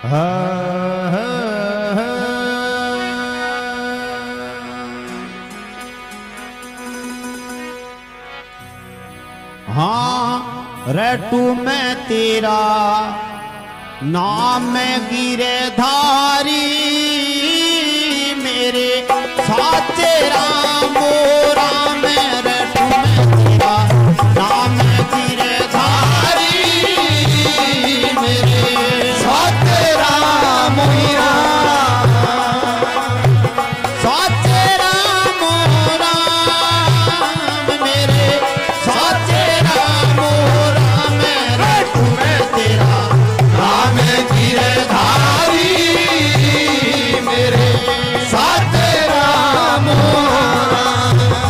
हाँ रेटू में तेरा नाम गिरधारी मेरे साचे राम राम रेटू में तेरा नाम गिरधारी मेरे साचे राम साचे राम राम मेरे साचे राम राम रेटू में तेरा नाम गिरधारी मेरे साचे राम राम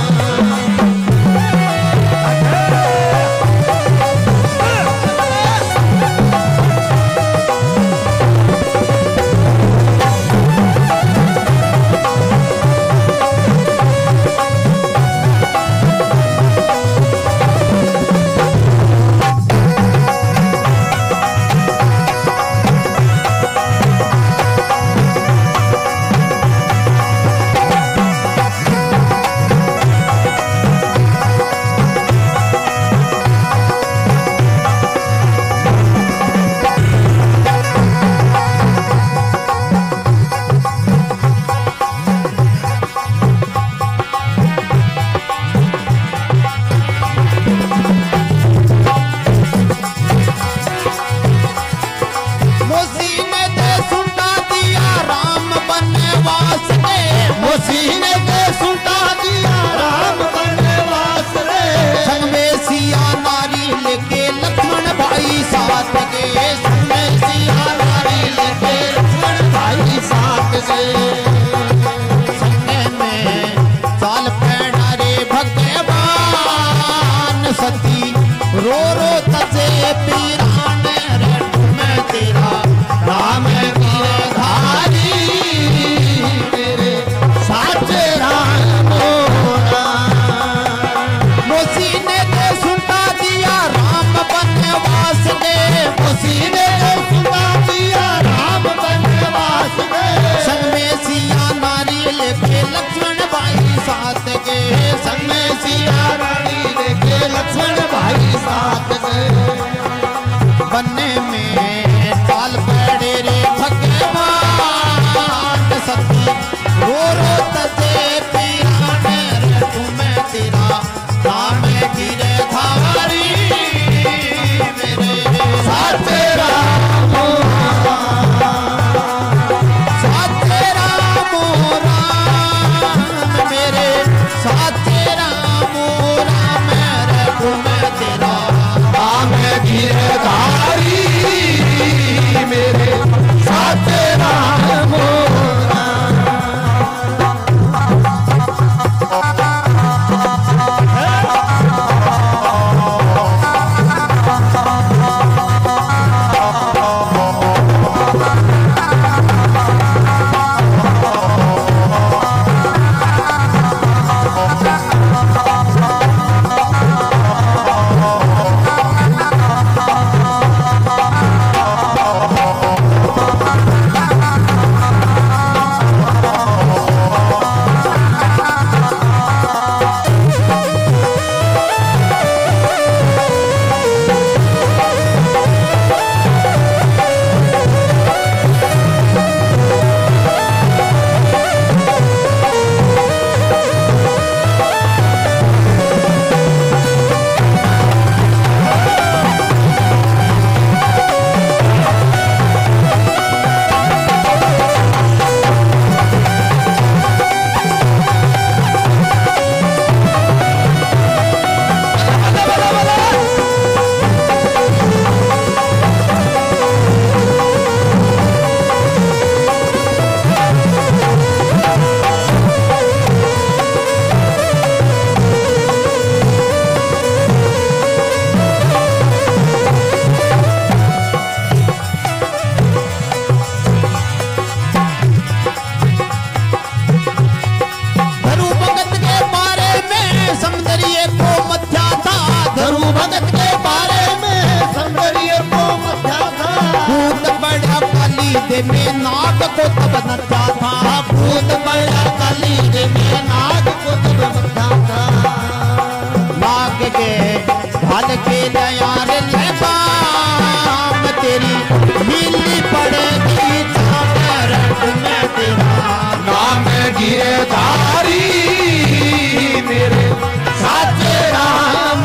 दे में नाग को तब नचा था, भूत बड़ा काली दे में नाग को तब नचा था। नाग के ढाल के दयार ले बाम तेरी नीली पड़ेगी चादर में तेरा नाम गिरधारी मेरे साचे राम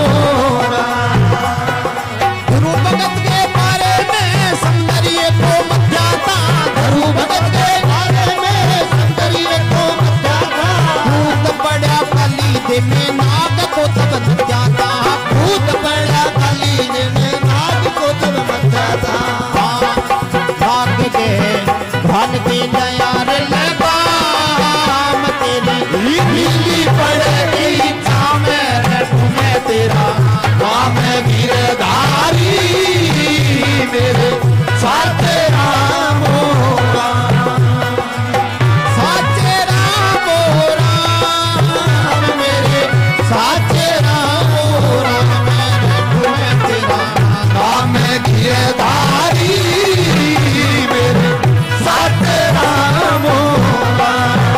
गुरु भगत के बारे में सौंदर्य को मत जाता, गुरु भगत के बारे में सौंदर्य को मत जाता। भूत बड़ा काली दे में नाग को तब मत जाता, भूत बड़ा काली दे में नाग को तब मत जाता। नाग के धन की दयार लगाम तेरी नीली पड़ेगी में तेरा नाम गिरधारी मेरे साचे राम होगा, साचे राम मेरे साचे राम में तेरा नाम गिरधारी मेरे साचे राम होगा।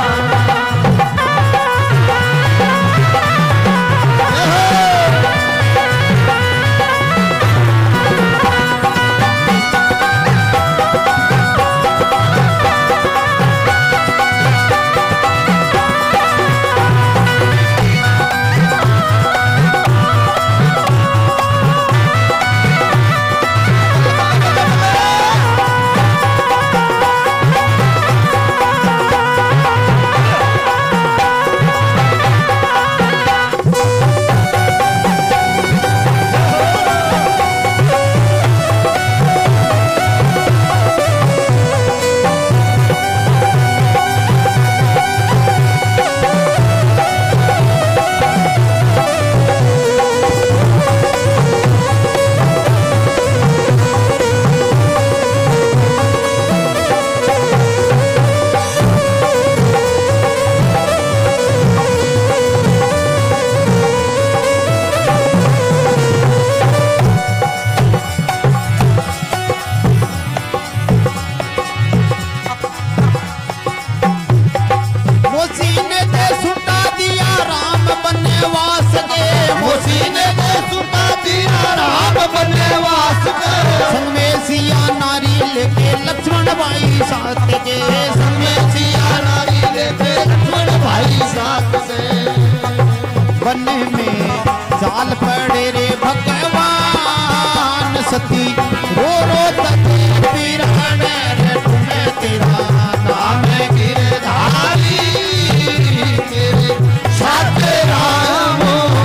लक्ष्मण भाई साथ के संग में सिया नारी लेके लक्ष्मण भाई साथ से वन में जाल पड़े रे भगवान सती रो रो तके पीरान रे तुम्हें तेरा नाम गिरधारी मेरे साचे राम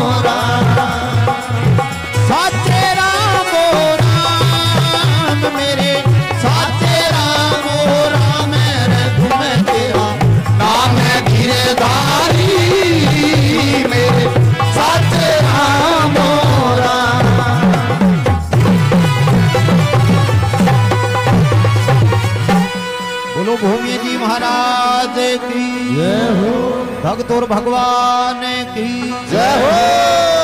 साचे राम मेरे साचे राम रे तुम्हें तेरा नाम गिरधारी मेरे साचे राम बोलो भूमि जी महाराज की जय हो, भक्त और भगवान की जय हो।